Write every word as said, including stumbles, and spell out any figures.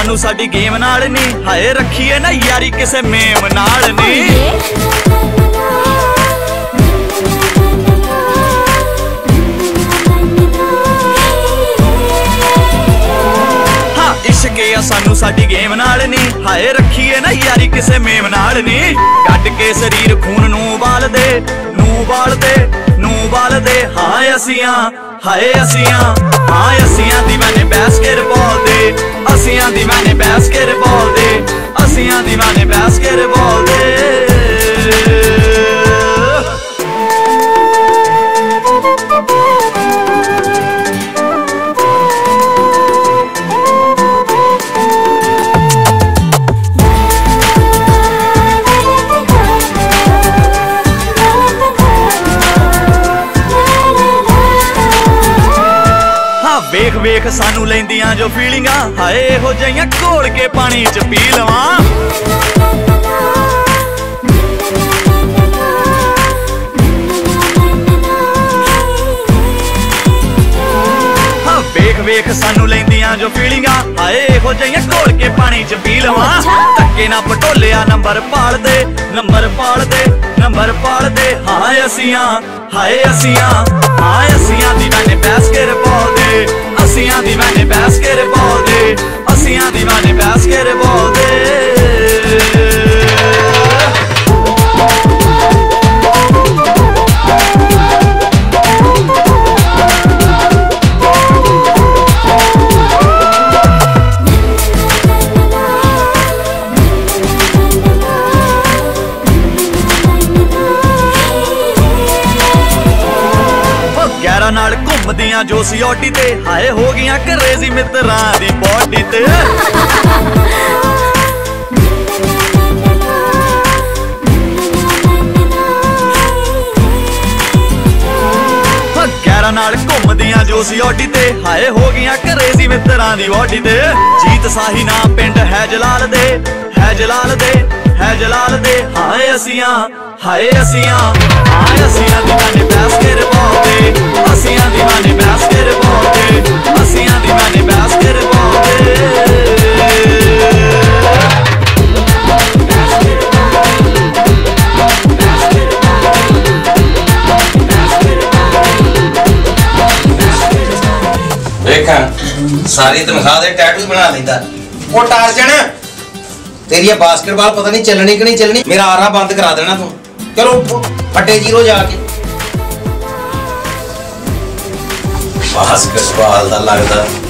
सानू साडी गेम नाल नी, हाए रखिए ना यारी किसे मेम नाल नी। हाँ इश्क आ सानू साडी गेम नाल नी, हाए रखिए ना यारी किसे मेम नाल नी। कट के शरीर खून नू बाल दे, नू बाल दे, नू बाल दे। हाँ असियां हाए असियां, हाँ असियां दीवाने बास्केटबॉल दे, असियां दीवाने बास्केटबॉल दे, असियां दीवाने बास्केटबॉल दे। वेख वेख सानू लैंदियां जो फीलिंगां, हाए हो जाइयां घोल के पानी च पी लवां। हाँ वेख वेख सानू लैंदियां जो फीलिंगां, हाए हो जाइयां घोल के पानी च पी लवां। धक्के ना पटोलिया नंबर पाल दे, नंबर पाल दे, नंबर पाल दे। हाँ असियां हाए असियां, हाँ असियां दीवाने बास्केटबॉल दे, असियां दीवाने बास्केटबॉल दे, असियां दीवाने बास्केटबॉल दे। ग्यारह नाल घूमदियां जो सियोटी ते, हाए हो गईयां क्रेजी मित्रां दी बॉडी ते। ग्यारह नाल घूमदियां जो सियोटी ते, हाए हो गईयां क्रेजी मित्रां दी बॉडी ते। जीत साही ना पिंड है जलाल दे, है जलाल दे, है जलाल दे। हाए असियां हाए असियां, हाए असियां दीवाने बास्केटबॉल दे, असियां दीवाने बास्केटबॉल दे, असियां दीवाने बास्केटबॉल दे। देखा सारी तनख्वाह दे टैटू बना लेंदा। ओ टार्जन तेरी बास्केटबॉल पता नहीं चलनी कि नहीं चलनी, मेरा आरा बंद करा देना तू। चलो फटे जीरो जाके बास्केटबॉल दा लगदा